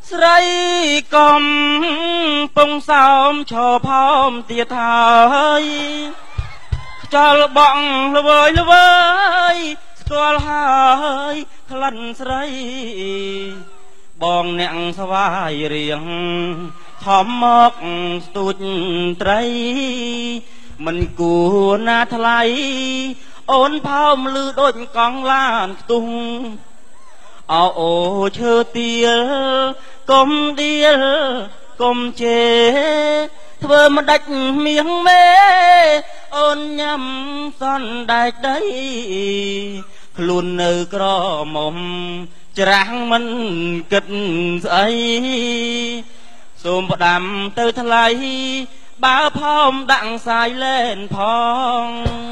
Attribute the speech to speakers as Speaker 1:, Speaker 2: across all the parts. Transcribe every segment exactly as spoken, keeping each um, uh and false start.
Speaker 1: ស្រីកំពុងសោមឈរផោមទៀតហើយខ្យល់បងល្វើយល្វើយស្គាល់ហើយក្លិនស្រីបងអ្នកស្វាយរៀងធំមកស្ទូចត្រីមិនគួរណាថ្លៃអូនផោមលឺដូចកង់ឡានខ្ទុះអោអូឈើទៀលកុំដៀលកុំជេធ្វើមិនដាច់មៀងមេអូនញ៉ាំសន់ដែកដីខ្លួននៅក្រមុំច្រាំងមិនគិតស្អីសូមផ្ដាំទៅថ្លៃបើផោមដាក់សាយលែនផង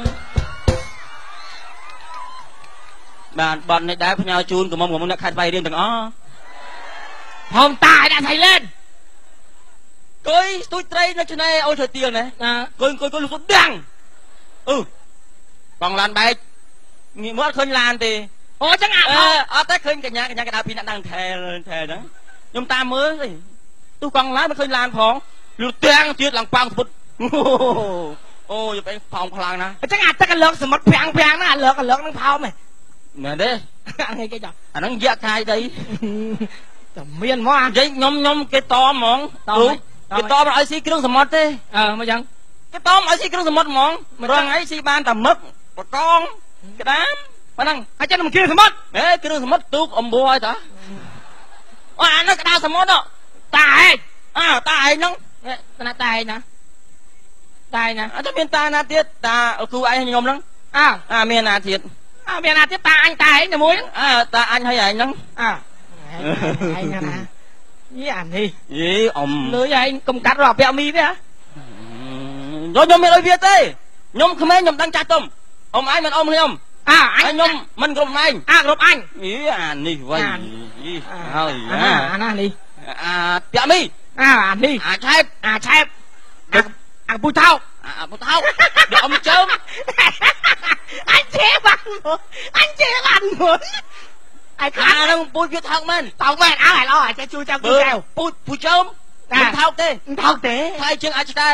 Speaker 1: បានបត់នេះដែរផ្ញើជូនកំមុំកំមុំអ្នកខេត្តស្វាយរៀងទាំងអស់ផោមតាឲ្យដាក់សាយលែនគួយស្ទូចត្រីនៅឆ្នេរអូឈើទៀលណាគួយគួយគួយលុបដាំងអឺបងឡានបែកងាកមកឃើញឡានទេអូចឹងអើអត់ទេឃើញកញ្ញាកញ្ញាកដៅពីអ្នកđangថែថែហ្នឹងខ្ញុំតាមមើលទូកង់ឡានមិនឃើញឡានផងលុបទាំងទៀតឡើងប៉ោងស្ពុតអូយបែកផោមខ្លាំងណាស់អញ្ចឹងអាទឹកកលឹកសមុទ្រប្រាំងប្រាំងណាអាលឹកកលឹកហ្នឹងផោមហ៎មែនទេអានេះគេចាអាហ្នឹងយកកាយដីតែមានហ្មងនិយាយខ្ញុំខ្ញុំគេតហ្មងទូគេតមិនឲ្យស៊ីគ្រឿងសមុទ្រទេអឺមកយ៉ាងគេតមិនឲ្យស៊ីគ្រឿងសមុទ្រហ្មងរងថ្ងៃស៊ីបានតែមឹកបកងក្តាមប៉ណ្ណឹងហើយចឹងមិនគ្រឿងសមុទ្រហេគ្រឿងសមុទ្រទូកអំបួរឲ្យតាអូអានោះក្តៅសមុទ្រតាឯងអើតាឯងហ្នឹងតាតាឯងណាតាឯងណាអត់ទៅមានតាណាទៀតតាគ្រូឯងខ្ញុំហ្នឹងអើអាមានណាទៀតអើមានណាទៀតតាអញតាឯងតែមួយអើតាអញហើយឯងហ្នឹងអើឯងណាយីអានេះយីអ៊ំលុយឯងកុំកាត់រកពាក់មីទេហ៎ខ្ញុំមានអីវាទេខ្ញុំក្មេងខ្ញុំដឹងចាស់ទុំអ៊ំឯងមិនអ៊ំខ្ញុំអើអញខ្ញុំមិនគ្រប់ឯងអើគ្រប់អញយីអានេះវិញយីហើយអាណានេះអាពាក់មីអើអានេះអាឆែបអាឆែបអាពូថោកអាពូថោកយកអ៊ំជើងអញជេរបានមកអញជេរបានមកไอ้ข้าហ្នឹងពូជវាថោកមែនថោកមែនអើឥឡូវអាចជួយចាំពូកែវពូពូជើមមិនថោកទេថោកទេហើយជាងអាចដែរ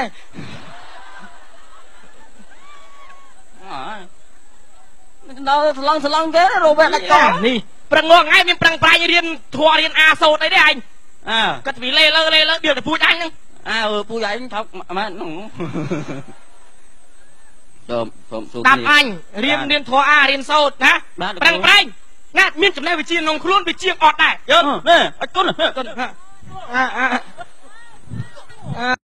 Speaker 1: អើដល់ស្លងស្លងទេរវែកដាច់កោនេះប្រឹងងថ្ងៃមានប្រឹងប្រាញ់រៀនធွာរៀនអាសូតអីទេអញអើគាត់វិលេលើលេលើទៀតតែពូជអញហ្នឹងអើពូជអញថោកមែនសូមសូមសួរតាប់អញរៀនរៀនធွာអារៀនសូតណាប្រឹងប្រាញ់ណាមានចំណេះវិជ្ជាក្នុងខ្លួនវាជាងអត់ដែរយើនេះអត់គុណគុណ